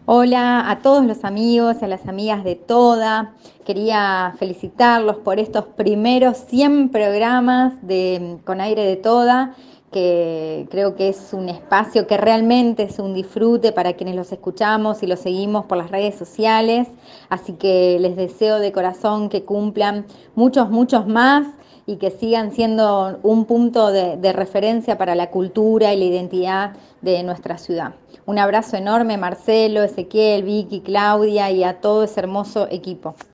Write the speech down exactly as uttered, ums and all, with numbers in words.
Hola a todos los amigos, a las amigas de Toda. Quería felicitarlos por estos primeros cien programas de Con Aire de Toda, que creo que es un espacio que realmente es un disfrute para quienes los escuchamos y los seguimos por las redes sociales. Así que les deseo de corazón que cumplan muchos, muchos más y que sigan siendo un punto de, de referencia para la cultura y la identidad de nuestra ciudad. Un abrazo enorme, Marcelo, Ezequiel, Vicky, Claudia y a todo ese hermoso equipo.